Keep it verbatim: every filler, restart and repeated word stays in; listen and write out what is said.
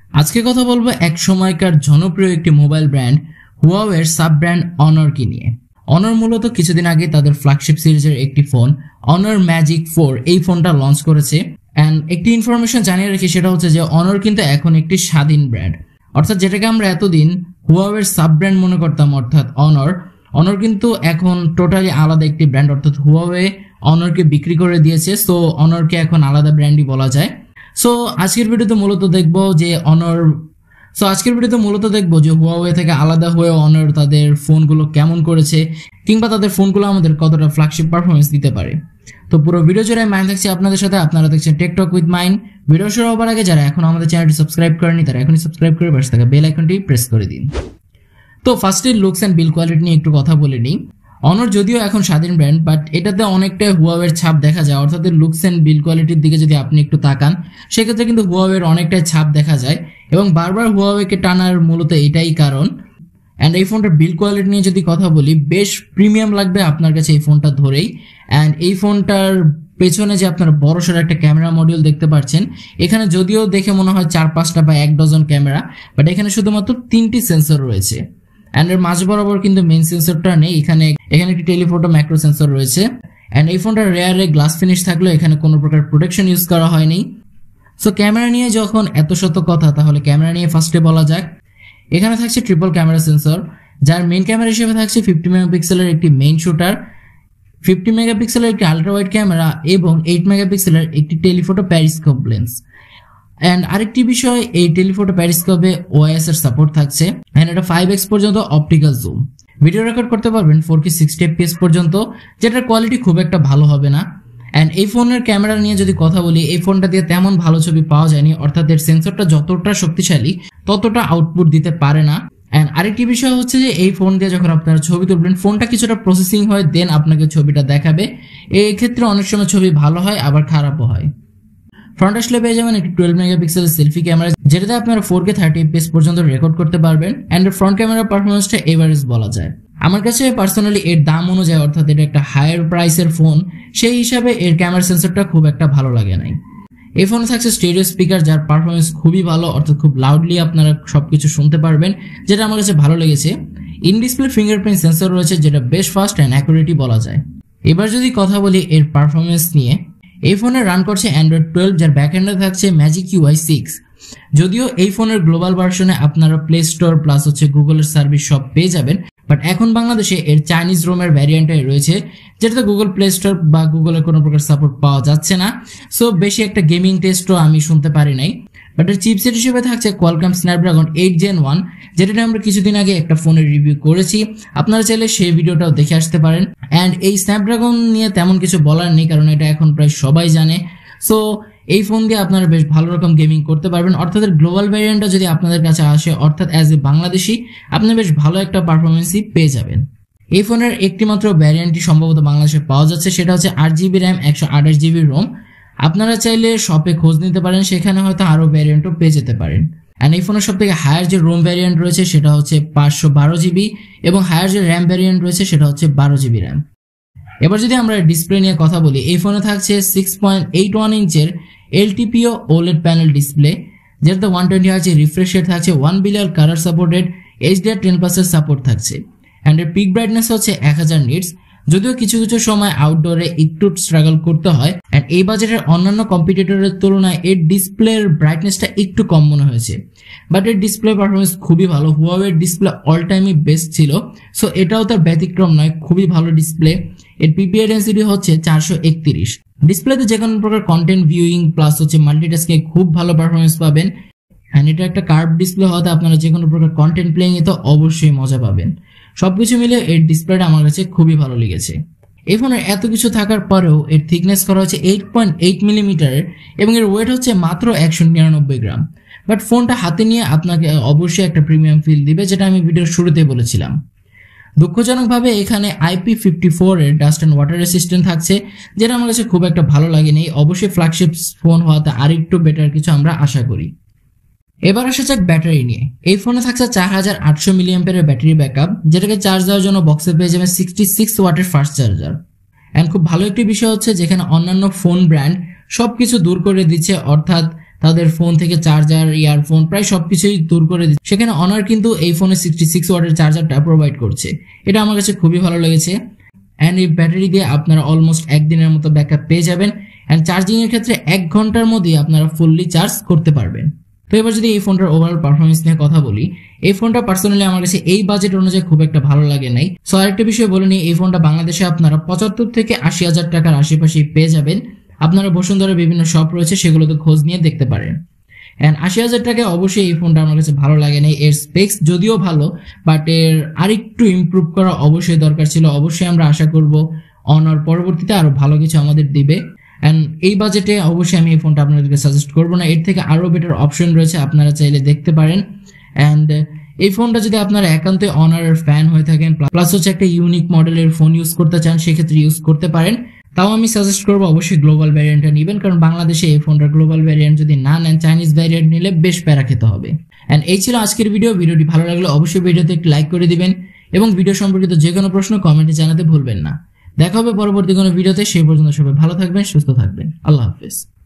আজকে কথা বলবো এক সময়কার জনপ্রিয় একটি মোবাইল ব্র্যান্ড হুয়াওয়ের সাব ব্র্যান্ড অনরকে নিয়ে। অনর মূলত কিছুদিন আগে তাদের ফ্ল্যাগশিপ সিরিজের একটি ফোন অনর ম্যাজিক ফোর এই ফোনটা লঞ্চ করেছে। অ্যান্ড একটি ইনফরমেশন জানিয়ে রাখি, সেটা হচ্ছে যে অনর কিন্তু এখন একটি স্বাধীন ব্র্যান্ড, অর্থাৎ যেটাকে আমরা এতদিন হুয়াওয়ের সাব ব্র্যান্ড মনে করতাম অর্থাৎ অনর, অনর কিন্তু এখন টোটালি আলাদা একটি ব্র্যান্ড, অর্থাৎ হুয়াওয়ে অনরকে বিক্রি করে দিয়েছে। সো অনরকে এখন আলাদা ব্র্যান্ডই বলা যায়। সো আজকের ভিডিওতে মূলত দেখবো যে অনর সো আজকের ভিডিওতে মূলত দেখবো যে হুয়াওয়ে থেকে আলাদা হয়ে অনর তাদের ফোনগুলো কেমন করেছে, কিংবা তাদের ফোনগুলো আমাদের কতটা ফ্ল্যাগশিপ পারফরমেন্স দিতে পারে। তো পুরো ভিডিও জুড়ে মাইন থাকছে আপনাদের সাথে, আপনারা দেখছেন টেকটক উইথ মাইন। ভিডিও শুরু হওয়ার আগে যারা এখন আমাদের চ্যানেলটি সাবস্ক্রাইব করেনি তারা এখনই সাবস্ক্রাইব করে পাশে থাকা বেল আইকনটি প্রেস করে দিন। তো ফার্স্টে লুকস অ্যান্ড বিল্ড কোয়ালিটি নিয়ে একটু কথা বলে নিই। অনর যদিও এখন স্বাধীন ব্র্যান্ড, বাট এটাতে অনেকটা হুয়াওয়ের ছাপ দেখা যায়, অর্থাৎ লুকস অ্যান্ড বিল্ড কোয়ালিটির দিকে যদি আপনি একটু তাকান সেক্ষেত্রে কিন্তু হুয়াওয়ের অনেকটাই ছাপ দেখা যায়, এবং বারবার হুয়াওয়েকে টানার মূলত এটাই কারণ। অ্যান্ড এই ফোনটার বিল্ড কোয়ালিটি নিয়ে যদি কথা বলি, বেশ প্রিমিয়াম লাগবে আপনার কাছে এই ফোনটা ধরেই। অ্যান্ড এই ফোনটার পেছনে যে আপনারা বড়সড় একটা ক্যামেরা মডিউল দেখতে পাচ্ছেন, এখানে যদিও দেখে মনে হয় চার পাঁচটা বা এক ডজন ক্যামেরা, বাট এখানে শুধুমাত্র তিনটি সেন্সর রয়েছে। অ্যান্ড এর মাঝ বরাবর কিন্তু মেইন সেন্সরটা নেই, এখানে এখানে একটি টেলিফোটো ম্যাক্রো সেন্সর রয়েছে। অ্যান্ড এই ফোনটার রেয়ারে গ্লাস ফিনিশ থাকলেও এখানে কোনো প্রকার প্রোটেকশন ইউজ করা হয়নি। সো ক্যামেরা নিয়ে যখন এত শত কথা, তাহলে ক্যামেরা নিয়ে ফার্স্টে বলা যাক। এখানে থাকছে ট্রিপল ক্যামেরা সেন্সর, যার মেইন ক্যামেরা হিসেবে থাকছে ফিফটি মেগাপিক্সেলের একটি মেইন শুটার, ফিফটি মেগাপিক্সেলের একটি আলট্রা ওয়াইড ক্যামেরা এবং এইট মেগাপিক্সেলের একটি টেলিফোটো প্যারিস্কোপ লেন্স। অ্যান্ড আরেকটি বিষয়, এই টেলিফোটো প্যারিস্কোপে ওএস এর সাপোর্ট থাকছে। অ্যান্ড এটা ফাইভ এক্স পর্যন্ত অপটিক্যাল জুম, ভিডিও রেকর্ড করতে পারবেন ফোর কে সিক্সটি এফপিএস পর্যন্ত, যেটার কোয়ালিটি খুব একটা ভালো হবে না। অ্যান্ড এই ফোনের ক্যামেরা নিয়ে যদি কথা বলি, এই ফোনটা দিয়ে তেমন ভালো ছবি পাওয়া যায়নি, অর্থাৎ এর সেন্সরটা যতটা শক্তিশালী ততটা আউটপুট দিতে পারে না। অ্যান্ড আরেকটি বিষয় হচ্ছে যে এই ফোন দিয়ে যখন আপনারা ছবি তুলবেন, ফোনটা কিছুটা প্রসেসিং হয়, দেন আপনাকে ছবিটা দেখাবে। এই ক্ষেত্রে অনেক সময় ছবি ভালো হয়, আবার খারাপও হয়। ফ্রন্ট আসলে পেয়ে যাবেন একটি টুয়েলভ মেগাপিক্সেলের সেলফি ক্যামেরা, যেটাতে আপনারা ফোর কে থার্টি এফপিএস পর্যন্ত রেকর্ড করতে পারবেন। অ্যান্ড ফ্রন্ট ক্যামেরা পারফরমেন্সটা এভারেজ বলা যায়। আমার কাছে পার্সোনালি এর দাম অনুযায়ী, অর্থাৎ এটা একটা হায়ার প্রাইসের ফোন, সেই হিসাবে এর ক্যামেরা সেন্সরটা খুব একটা ভালো লাগে নাই। এই ফোনে থাকছে স্টেরিও স্পিকার, যার পারফরমেন্স খুবই ভালো, অর্থাৎ খুব লাউডলি আপনারা সবকিছু শুনতে পারবেন, যেটা আমার কাছে ভালো লেগেছে। ইন ডিসপ্লে ফিঙ্গারপ্রিন্ট সেন্সর রয়েছে, যেটা বেশ ফাস্ট অ্যান্ড অ্যাকুরেটই বলা যায়। এবার যদি কথা বলি এর পারফরমেন্স নিয়ে, এই ফোনে রান করছে অ্যান্ড্রয়েড টুয়েলভ, যার ব্যাকএন্ডে থাকছে ম্যাজিক ইউআই সিক্স। যদিও এই ফোনের গ্লোবাল ভার্সনে আপনারা প্লে স্টোর প্লাস হচ্ছে গুগলের সার্ভিস সব পেয়ে যাবেন, বাট এখন বাংলাদেশে এর চাইনিজ রোমের ভ্যারিয়েন্টটাই রয়েছে, যেটাতে গুগল প্লে স্টোর বা গুগলের কোনো প্রকার সাপোর্ট পাওয়া যাচ্ছে না। সো বেশি একটা গেমিং টেস্টও আমি শুনতে পারি নাই। বাট এর চিপসেট হিসেবে থাকছে Qualcomm Snapdragon eight gen one, যেটা আমরা কিছুদিন আগে একটা ফোনের রিভিউ করেছি, আপনারা চাইলে সেই ভিডিওটাও দেখে আসতে পারেন। অ্যান্ড এই স্ন্যাপড্রাগন নিয়ে তেমন কিছু বলার নেই, কারণ এটা এখন প্রায় সবাই জানে। সো এই ফোন দিয়ে আপনারা বেশ ভালো রকম গেমিং করতে পারবেন, অর্থাৎ গ্লোবাল ভ্যারিয়েন্টটা যদি আপনাদের কাছে আসে, অর্থাৎ অ্যাজ এ বাংলাদেশি আপনি বেশ ভালো একটা পারফরমেন্সই পেয়ে যাবেন। এই ফোনের একটি মাত্র ভ্যারিয়েন্টটি সম্ভবত বাংলাদেশে পাওয়া যাচ্ছে, সেটা হচ্ছে আট জিবি র্যাম একশো আঠাশ জিবি রোম। আপনারা চাইলে শপে খোঁজ নিতে পারেন, সেখানে হয়তো আরো ভ্যারিয়েন্টও পেয়ে যেতে পারেন। অ্যান্ড এই ফোনের সব থেকে হায়ার যে রোম ভ্যারিয়েন্ট রয়েছে সেটা হচ্ছে পাঁচশো বারো জিবি, এবং হায়ার যে র্যাম ভ্যারিয়েন্ট রয়েছে সেটা হচ্ছে বারো জিবি র্যাম। এবার যদি আমরা ডিসপ্লে নিয়ে কথা বলি, এই ফোনে থাকছে সিক্স পয়েন্ট এইট ওয়ান ইঞ্চের এলটিপিও ওলেড প্যানেল ডিসপ্লে, যেটাতে ওয়ান টোয়েন্টি হার্টজের রিফ্রেশ রেট থাকছে, one billion colour supported, HDR ten প্লাসের সাপোর্ট থাকছে। অ্যান্ড এর পিক ব্রাইটনেস হচ্ছে এক হাজার নিটস, যদিও কিছু কিছু সময় আউটডোরে একটু স্ট্রাগল করতে হয়। অ্যান্ড এই বাজেটের অন্যান্য কম্পিটিটরের তুলনায় এর ডিসপ্লের ব্রাইটনেসটা একটু কম মনে হয়েছে, বাট এর ডিসপ্লে পারফরমেন্স খুবই ভালো। হুয়াওয়ের ডিসপ্লে অল টাইমই বেস্ট ছিল, সো এটাও তার ব্যতিক্রম নয়, খুবই ভালো ডিসপ্লে। এর পিপিআই ডেন্সিটি হচ্ছে চারশো একত্রিশ। ডিসপ্লেতে যে কোনো প্রকার কন্টেন্ট ভিউইং প্লাস হচ্ছে মাল্টিটাস্কিং খুব ভালো পারফরমেন্স পাবেন। অ্যান্ড এটা একটা কার্ভ ডিসপ্লে হতে আপনারা যে কোনো প্রকার কন্টেন্ট প্লেইং এ তো অবশ্যই মজা পাবেন। সবকিছু মিলে এর ডিসপ্লেটা আমার কাছে খুবই ভালো লেগেছে। এই ফোনের এত কিছু থাকার পরেও এর থিকনেস করা হচ্ছে এইট পয়েন্ট এইট মিলিমিটারের, এবং এর ওয়েট হচ্ছে মাত্র একশো নিরানব্বই গ্রাম। বাট ফোনটা হাতে নিয়ে আপনাকে অবশ্যই একটা প্রিমিয়াম ফিল দিবে, যেটা আমি ভিডিওর শুরুতে বলেছিলাম। দুঃখজনকভাবে এখানে আইপি ফিফটি ফোর এর ডাস্ট অ্যান্ড ওয়াটার রেসিস্ট্যান্ট থাকছে, যেটা আমার কাছে খুব একটা ভালো লাগেনি। অবশ্যই ফ্ল্যাগশিপ ফোন হওয়াতে আরেকটু বেটার কিছু আমরা আশা করি। এবার আসা যাক ব্যাটারি নিয়ে। এই ফোনে থাকছে চার হাজার আটশো মিলিঅ্যাম্পিয়ারের ব্যাটারি ব্যাকআপ, যেটাকে চার্জ দেওয়ার জন্য বক্সে পেয়ে যাবেন সিক্সটি সিক্স ওয়াটের ফাস্ট চার্জার। অ্যান্ড খুব ভালো একটি বিষয় হচ্ছে, যেখানে অন্যান্য ফোন ব্র্যান্ড সবকিছু দূর করে দিচ্ছে, অর্থাৎ তাদের ফোন থেকে চার্জার, ইয়ারফোন প্রায় সবকিছুই দূর করে দিচ্ছে। সেখানে অনার কিন্তু এই ফোনে সিক্সটি সিক্স ওয়াটের চার্জারটা প্রোভাইড করছে। এটা আমার কাছে খুবই ভালো লেগেছে। অ্যান্ড এই ব্যাটারি দিয়ে আপনারা অলমোস্ট একদিনের মতো ব্যাকআপ পেয়ে যাবেন। অ্যান্ড চার্জিং এর ক্ষেত্রে এক ঘন্টার মধ্যেই আপনারা ফুললি চার্জ করতে পারবেন। তো এবার যদি এই ফোনটার ওভারঅল পারফরমেন্স নিয়ে কথা বলি, এই ফোনটা পার্সোনালি আমার কাছে এই বাজেট অনুযায়ী খুব একটা ভালো লাগে নাই। সো আরেকটা বিষয় বলে নিই, এই ফোনটা বাংলাদেশে আপনারা পঁচাত্তর থেকে আশি হাজার টাকার আশেপাশেই পেয়ে যাবেন। আপনারা বসুন্ধরার বিভিন্ন শপ রয়েছে, সেগুলোতে খোঁজ নিয়ে দেখতে পারেন। অ্যান্ড আশি হাজার টাকায় অবশ্যই এই ফোনটা আমার কাছে ভালো লাগে নাই। এর স্পেক্স যদিও ভালো, বাট এর আরেকটু ইমপ্রুভ করা অবশ্যই দরকার ছিল। অবশ্যই আমরা আশা করব অনার পরবর্তীতে আরো ভালো কিছু আমাদের দিবে। অ্যান্ড এই বাজেটে অবশ্যই আমি এই ফোনটা আপনাদেরকে সাজেস্ট করবো না, এর থেকে আরো বেটার অপশন রয়েছে, আপনারা চাইলে দেখতে পারেন। অ্যান্ড এই ফোনটা যদি আপনারা একান্তই অনারের ফ্যান হয়ে থাকেন, প্লাস হচ্ছে একটা ইউনিক মডেলের ফোন ইউজ করতে চান, সেক্ষেত্রে ইউজ করতে পারেন। তাও আমি সাজেস্ট করবো অবশ্যই গ্লোবাল ভ্যারিয়েন্টটা নেবেন, কারণ বাংলাদেশে এই ফোনটার গ্লোবাল ভ্যারিয়েন্ট যদি না নেন, চাইনিজ ভ্যারিয়েন্ট নিলে বেশ প্যারা খেতে হবে। অ্যান্ড এই ছিল আজকের ভিডিও। ভিডিওটি ভালো লাগলে অবশ্যই ভিডিওতে একটি লাইক করে দিবেন এবং ভিডিও সম্পর্কিত যে কোনো প্রশ্ন কমেন্টে জানাতে ভুলবেন না। দেখা হবে পরবর্তী কোনো ভিডিওতে। সেই পর্যন্ত সবাই ভালো থাকবেন, সুস্থ থাকবেন। আল্লাহ হাফেজ।